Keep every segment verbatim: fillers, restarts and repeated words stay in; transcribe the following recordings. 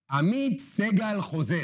עמית סגל חוזר.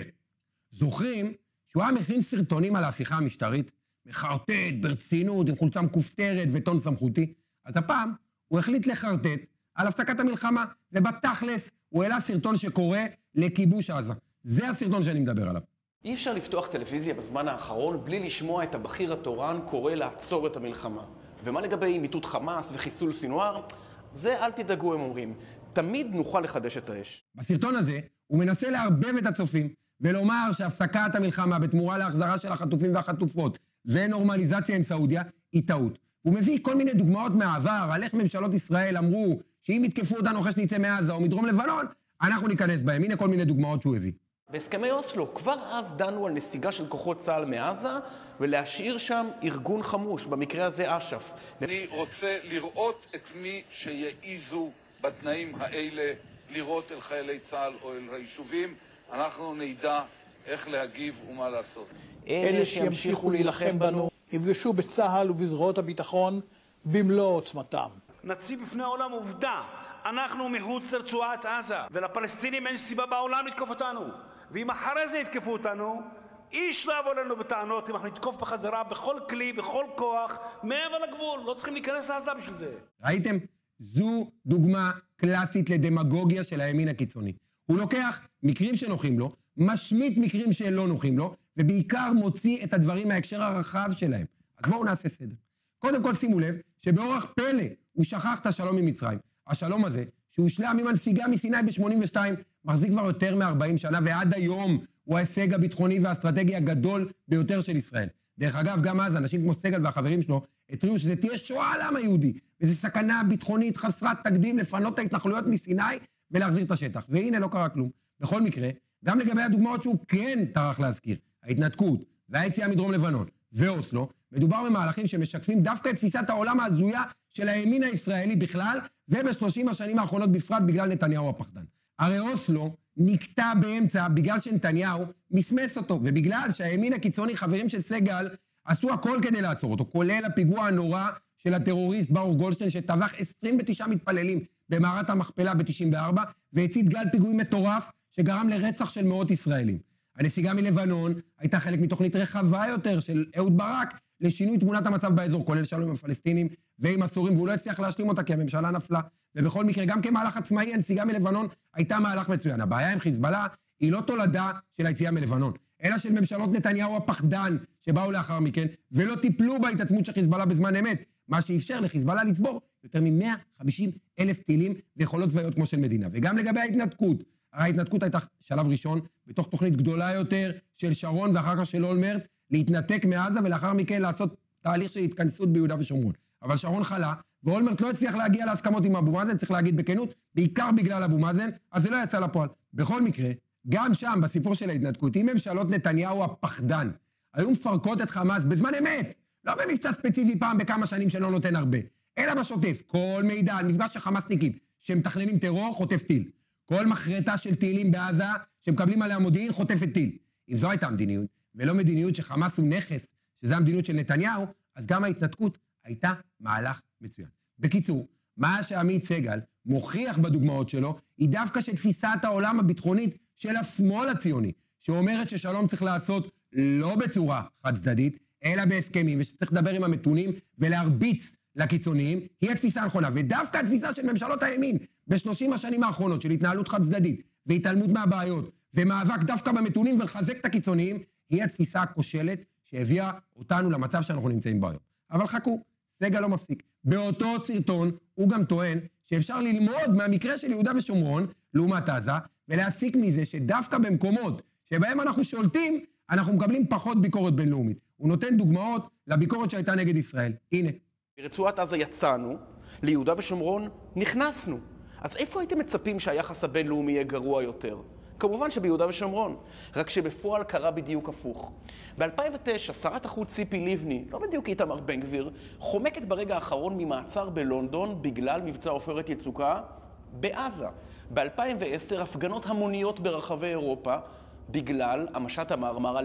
זוכרים שהוא היה מכין סרטונים על ההפיכה המשטרית, מחרטט ברצינות עם חולצה מכופתרת וטון סמכותי, אז הפעם הוא החליט לחרטט על הפסקת המלחמה, ובתכלס הוא העלה סרטון שקורא לכיבוש עזה. זה הסרטון שאני מדבר עליו. אי אפשר לפתוח טלוויזיה בזמן האחרון בלי לשמוע את הבכיר התורן קורא לעצור את המלחמה. ומה לגבי מיטוט חמאס וחיסול סינואר? זה אל תדאגו, הם אומרים. תמיד נוכל לחדש את האש. בסרטון הזה הוא מנסה לערבב את הצופים ולומר שהפסקת המלחמה בתמורה להחזרה של החטופים והחטופות ונורמליזציה עם סעודיה היא טעות. הוא מביא כל מיני דוגמאות מהעבר על איך ממשלות ישראל אמרו שאם יתקפו אותנו אחרי שנצא מעזה או מדרום לבנון, אנחנו ניכנס בהם. הנה כל מיני דוגמאות שהוא הביא. בהסכמי אוסלו כבר אז דנו על נסיגה של כוחות צה"ל מעזה ולהשאיר שם ארגון חמוש, במקרה הזה אש"ף. אני רוצה לראות את מי שיעיזו בתנאים האלה לראות אל חיילי צה"ל או אל היישובים. אנחנו נדע איך להגיב ומה לעשות. אלה שימשיכו להילחם בנו יפגשו בצה"ל ובזרועות הביטחון במלוא עוצמתם. נציב בפני העולם עובדה, אנחנו מחוץ לרצועת עזה, ולפלסטינים אין סיבה בעולם לתקוף אותנו. ואם אחרי זה יתקפו אותנו, איש לא יבוא לנו בטענות אם אנחנו נתקוף בחזרה בכל כלי, בכל כוח, מעבר לגבול. לא צריכים להיכנס לעזה בשביל זה. ראיתם? זו דוגמה קלאסית לדמגוגיה של הימין הקיצוני. הוא לוקח מקרים שנוחים לו, משמיט מקרים שלא נוחים לו, ובעיקר מוציא את הדברים מההקשר הרחב שלהם. אז בואו נעשה סדר. קודם כל שימו לב שבאורח פלא הוא שכח את השלום עם מצרים. השלום הזה, שהושלם עם הנסיגה מסיני ב-שמונים ושתיים, מחזיק כבר יותר מ-ארבעים שנה, ועד היום הוא ההישג הביטחוני והאסטרטגי הגדול ביותר של ישראל. דרך אגב, גם אז אנשים כמו סגל והחברים שלו התריעו שזה תהיה שואה לעם היהודי, וזו סכנה ביטחונית חסרת תקדים לפנות את ההתנחלויות מסיני ולהחזיר את השטח. והנה לא קרה כלום. בכל מקרה, גם לגבי הדוגמאות שהוא כן טרח להזכיר, ההתנתקות והיציאה מדרום לבנון ואוסלו, מדובר במהלכים שמשקפים דווקא את תפיסת העולם ההזויה של הימין הישראלי בכלל, ובשלושים השנים האחרונות בפרט בגלל נתניהו הפחדן. הרי אוסלו נקטע באמצע בגלל שנתניהו מסמס אותו, ובגלל שהימין הקיצוני, חברים של סגל, עשו הכל כדי לעצור אותו, כולל הפיגוע הנורא של הטרוריסט ברוך גולדשטיין, שטבח עשרים ותשעה מתפללים במערת המכפלה ב-תשעים וארבע, והצית גל פיגועים מטורף שגרם לרצח של מאות ישראלים. הנסיגה מלבנון הייתה חלק מתוכנית רחבה יותר של אהוד ברק לשינוי תמונת המצב באזור, כולל שלום עם הפלסטינים ועם הסורים, והוא לא הצליח להשלים אותה כי הממשלה נפלה. ובכל מקרה, גם כמהלך עצמאי, הנסיגה מלבנון הייתה מהלך מצוין. הבעיה עם חיזבאללה היא לא תולדה של היציאה מלבנון, אלא של ממשלות נתניהו הפחדן שבאו לאחר מכן, ולא טיפלו בהתעצמות של חיזבאללה בזמן אמת, מה שאפשר לחיזבאללה לצבור יותר מ-מאה וחמישים אלף טילים ויכולות צבאיות כמו של מדינה. וגם לגבי ההתנתקות, ההתנתקות הייתה שלב ראשון בתוך תוכנית גדולה יותר של שרון ואחר כך של אולמרט, להתנתק מעזה ולאחר מכן לעשות תהליך של התכנסות ביהודה ושומרון. אבל שרון חלה, ואולמרט לא הצליח להגיע להסכמות עם אבו מאזן, צריך להגיד בכנות, בעיקר בגלל אבו מאזן, אז זה לא יצא לפועל. בכל מקרה, גם שם, בסיפור של ההתנתקות, אם ממשלות נתניהו הפחדן היו מפרקות את חמאס בזמן אמת, לא במבצע ספציפי פעם בכמה שנים שלא נותן הרבה, אלא בשוטף, כל מידע על מפגש של חמאסניקים שמתכננים טרור, חוטף טיל. כל מחרטה של טילים בעזה שמקבלים עליה מודיעין, חוטפת טיל. אם זו הייתה המדיניות, ולא מדיניות שחמאס הוא נכס, שזה המדיניות של נתניהו, אז גם ההתנתקות הייתה מהלך מצוין. בקיצור, מה שעמית סגל מוכיח בדוגמאות שלו, היא דווקא של תפיסת העולם הביטחונית של השמאל הציוני, שאומרת ששלום צריך לעשות לא בצורה חד צדדית, אלא בהסכמים, ושצריך לדבר עם המתונים ולהרביץ לקיצוניים, היא התפיסה הנכונה. ודווקא התפיסה של ממשלות הימין, בשלושים השנים האחרונות של התנהלות חד צדדית, והתעלמות מהבעיות, ומאבק דווקא במתונים ולחזק את הקיצוניים, היא התפיסה הכושלת שהביאה אותנו למצב שאנחנו נמצאים בו היום. אבל חכו, סגל לא מפסיק. באותו סרטון הוא גם טוען שאפשר ללמוד מהמקרה של יהודה ושומרון, לעומת עזה, ולהסיק מזה שדווקא במקומות שבהם אנחנו שולטים, אנחנו מקבלים פחות ביקורת בינלאומית. הוא נותן דוגמאות לביקורת שהייתה נגד ישראל. הנה. ברצועת עזה יצאנו, ליהודה ושומרון נכנסנו. אז איפה הייתם מצפים שהיחס הבינלאומי יהיה גרוע יותר? כמובן שביהודה ושומרון, רק שבפועל קרה בדיוק הפוך. ב-אלפיים ותשע, שרת החוץ ציפי לבני, לא בדיוק איתמר בן גביר, חומקת ברגע האחרון ממעצר בלונדון בגלל מבצע עופרת יצוקה בעזה. ב-אלפיים ועשר, הפגנות המוניות ברחבי אירופה בגלל המשט המרמרה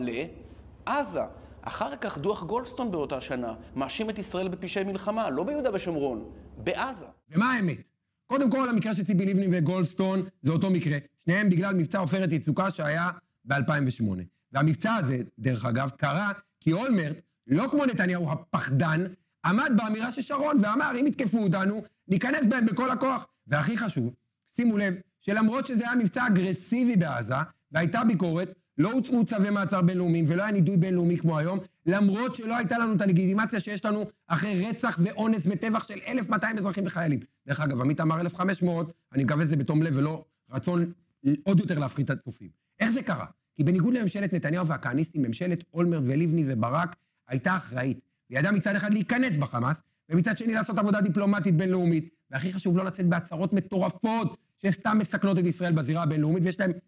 לעזה. אחר כך דוח גולדסטון באותה שנה מאשים את ישראל בפשעי מלחמה, לא ביהודה ושומרון, בעזה. ומה האמת? קודם כל, המקרה של ציפי לבני וגולדסטון זה אותו מקרה שניהם בגלל מבצע עופרת יצוקה שהיה ב-אלפיים ושמונה. והמבצע הזה, דרך אגב, קרה כי אולמרט, לא כמו נתניהו הפחדן, עמד באמירה של שרון ואמר, אם יתקפו אותנו, ניכנס בהם בכל הכוח. והכי חשוב, שימו לב, שלמרות שזה היה מבצע אגרסיבי בעזה, והייתה ביקורת, לא הוצאו צווי מעצר בינלאומיים, ולא היה נידוי בינלאומי כמו היום, למרות שלא הייתה לנו את הלגיטימציה שיש לנו אחרי רצח ואונס וטבח של אלף ומאתיים אזרחים וחיילים. דרך אגב, עמית אמר אלף וחמש מאות, אני מקווה שזה בתום לב ולא רצון עוד יותר להפחית את הצופים. איך זה קרה? כי בניגוד לממשלת נתניהו והכהניסטים, ממשלת אולמרט ולבני וברק הייתה אחראית. וידעה מצד אחד להיכנס בחמאס, ומצד שני לעשות עבודה דיפלומטית בינלאומית, והכי חשוב לא לצאת בהצהרות מטורפות, שסתם מסכנות את ישראל בזירה הבינלאומית, ויש להם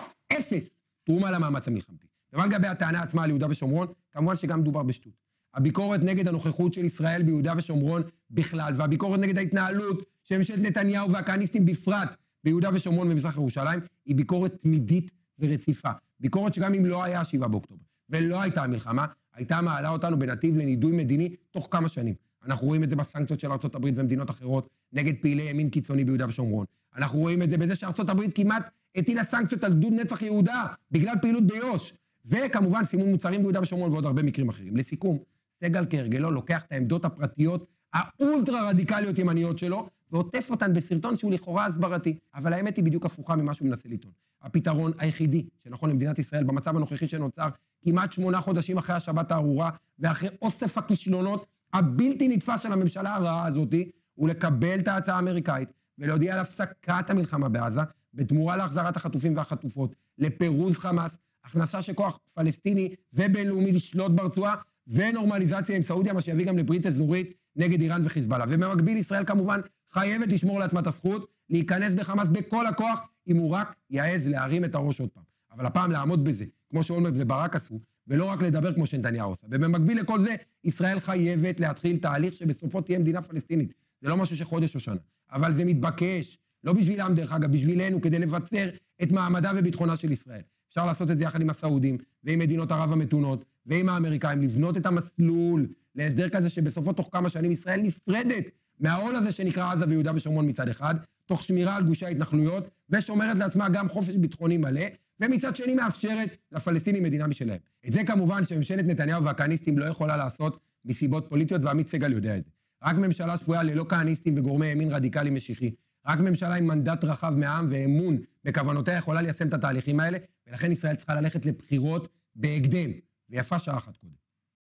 אפס תרומה למאמץ המלחמתי. ומה לגבי הטענה עצמה על יהודה ושומרון? כמובן שגם מדובר בשטות. הביקורת נגד הנוכחות של ישראל ביהודה ושומרון בכלל, והביקורת נגד ההתנהלות של ממשלת נתניהו והכהניסטים בפרט ביהודה ושומרון ומזרח ירושלים, היא ביקורת תמידית ורציפה. ביקורת שגם אם לא היה שבעה באוקטובר, ולא הייתה המלחמה, הייתה מעלה אותנו בנתיב לנידוי מדיני תוך כמה שנים. אנחנו רואים את זה בסנקציות של ארצות הברית ומדינות אחרות, נגד פעילי ימין קיצוני ביהודה ושומרון. אנחנו רואים את זה בזה שארצות הברית כמעט הטילה סנקציות על גדוד נצח יהודה, בגלל פעילות ביו"ש. וכמובן סימון מוצרים ביהודה ושומרון ועוד הרבה מקרים אחרים. לסיכום, סגל כהרגלו לוקח את העמדות הפרטיות האולטרה רדיקליות ימניות שלו, ועוטף אותן בסרטון שהוא לכאורה הסברתי. אבל האמת היא בדיוק הפוכה ממה שהוא מנסה לטעון. הפתרון היחידי שנכון למדינת ישראל במצב הנוכחי שנוצר כמעט שמונה חודשים אחרי השבת הארורה, ואחרי אוסף הכישלונות הבלתי נתפס של הממשלה הרעה הזאת, הוא לקבל את ההצעה האמריקאית, ולהודיע על הפסקת המלחמה בעזה, בתמורה להחזרת החטופים והחטופות, לפירוז חמאס, הכנסה של כוח פלסטיני ובינלאומי לשלוט ברצועה, ונורמליזציה עם סעודיה, מה שיביא גם לברית אזורית נגד איראן וחיזבאללה. ובמקביל ישראל כמובן חייבת לשמור לעצמה את הזכות, להיכנס בחמאס בכל הכוח, אם הוא רק יעז להרים את הראש עוד פעם. אבל הפעם לעמוד בזה, כמו שאולמרט וברק עשו, ולא רק לדבר כמו שנתניהו עושה. ובמקביל לכל זה, ישראל חייבת להתחיל תהליך שבסופו תהיה מדינה פלסטינית. זה לא משהו שחודש או שנה, אבל זה מתבקש, לא בשבילם דרך אגב, בשבילנו, כדי לבצר את מעמדה וביטחונה של ישראל. אפשר לעשות את זה יחד עם הסעודים, ועם מדינות ערב המתונות, ועם האמריקאים, לבנות את המסלול להסדר כזה שבסופו תוך כמה שנים ישראל נפרדת מהעול הזה שנקרא עזה ויהודה ושומרון מצד אחד, תוך שמירה על גושי ההתנחלויות, ושומרת לעצמה גם חופש ביטחוני מלא, ומצד שני מאפשרת לפלסטינים מדינה משלהם. את זה כמובן שממשלת נתניהו והכהניסטים לא יכולה לעשות מסיבות פוליטיות, ועמית סגל יודע את זה. רק ממשלה שפויה ללא כהניסטים וגורמי ימין רדיקלי משיחי, רק ממשלה עם מנדט רחב מהעם ואמון בכוונותיה יכולה ליישם את התהליכים האלה, ולכן ישראל צריכה ללכת לבחירות בהקדם, ויפה שעה אחת קודם.